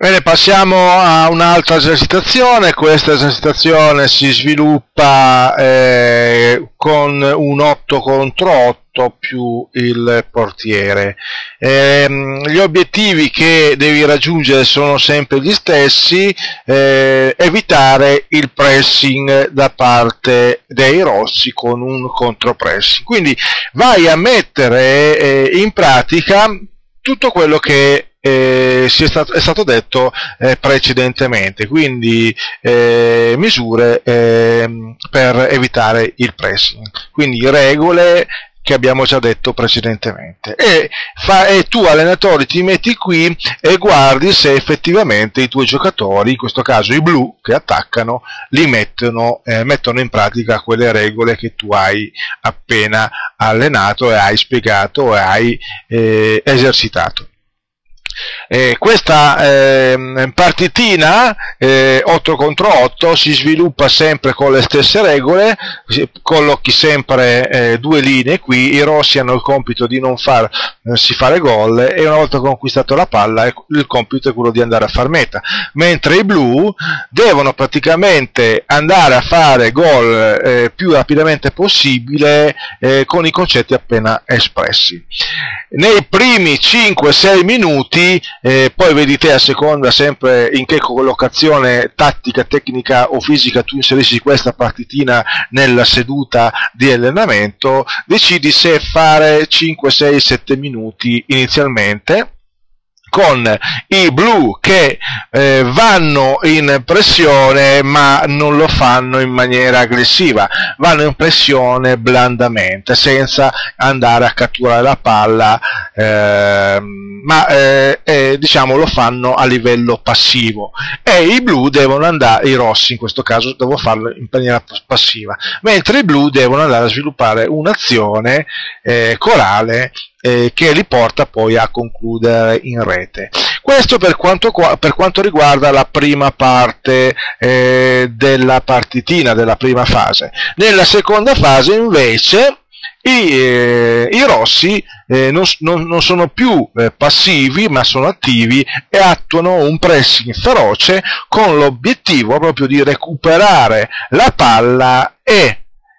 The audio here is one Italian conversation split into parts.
Bene, passiamo a un'altra esercitazione. Questa esercitazione si sviluppa con un 8 contro 8 più il portiere. Gli obiettivi che devi raggiungere sono sempre gli stessi: evitare il pressing da parte dei rossi con un contropressing. Quindi vai a mettere in pratica tutto quello che è stato detto precedentemente, quindi misure per evitare il pressing, quindi regole che abbiamo già detto precedentemente, e tu allenatore ti metti qui e guardi se effettivamente i tuoi giocatori, in questo caso i blu che attaccano, mettono in pratica quelle regole che tu hai appena allenato e hai spiegato e hai esercitato. Questa partitina 8 contro 8 si sviluppa sempre con le stesse regole. Collochi sempre due linee qui. I rossi hanno il compito di non farsi fare gol, e una volta conquistato la palla il compito è quello di andare a far meta, mentre i blu devono praticamente andare a fare gol più rapidamente possibile con i concetti appena espressi. Nei primi 5-6 minuti, poi vedi te a seconda sempre in che collocazione tattica, tecnica o fisica tu inserisci questa partitina nella seduta di allenamento, decidi se fare 5-6-7 minuti inizialmente con i blu che vanno in pressione, ma non lo fanno in maniera aggressiva, vanno in pressione blandamente, senza andare a catturare la palla, ma diciamo lo fanno a livello passivo, e i blu devono andare, i rossi in questo caso, devono farlo in maniera passiva, mentre i blu devono andare a sviluppare un'azione corale che li porta poi a concludere in rete. Questo per quanto riguarda la prima parte della partitina, della prima fase. Nella seconda fase invece i rossi non sono più passivi, ma sono attivi e attuano un pressing feroce con l'obiettivo proprio di recuperare la palla e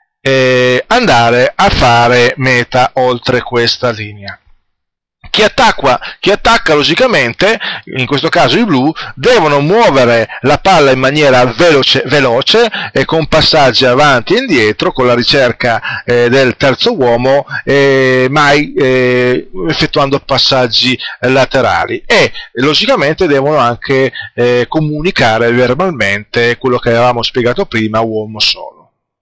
andare a fare meta oltre questa linea. Chi attacca logicamente, in questo caso i blu, devono muovere la palla in maniera veloce e con passaggi avanti e indietro, con la ricerca del terzo uomo, mai effettuando passaggi laterali, e logicamente devono anche comunicare verbalmente quello che avevamo spiegato prima, uomo solo.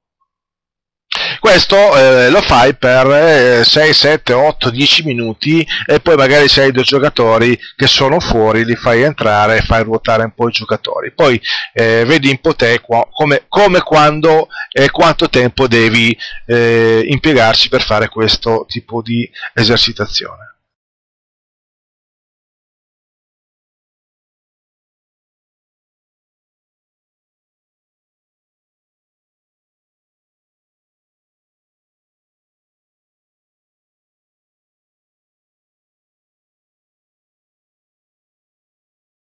Questo lo fai per 6, 7, 8, 10 minuti, e poi magari se hai due giocatori che sono fuori li fai entrare e fai ruotare un po' i giocatori. Poi vedi un po' te come, quando e quanto tempo devi impiegarci per fare questo tipo di esercitazione.